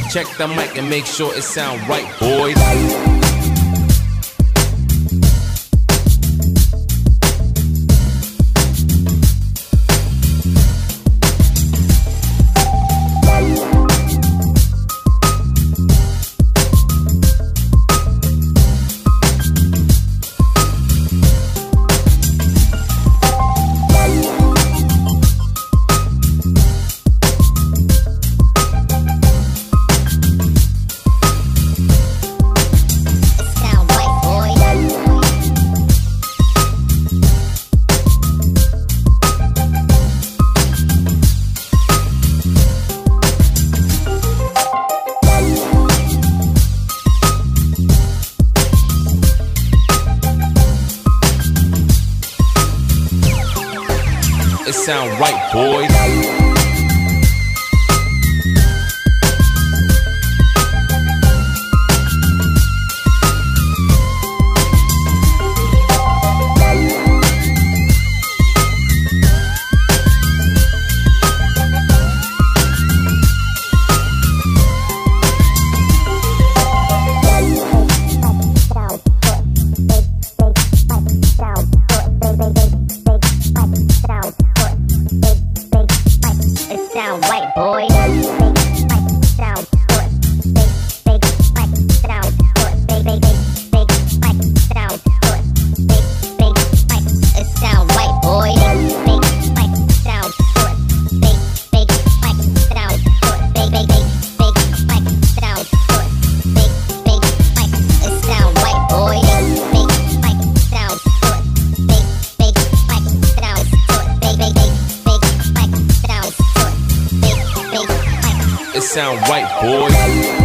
Check the mic and make sure it sound right, boys. It sound right, boys. Sound white, boy. Sound it sound white, boy. It sound white, boy. It sound right, boys.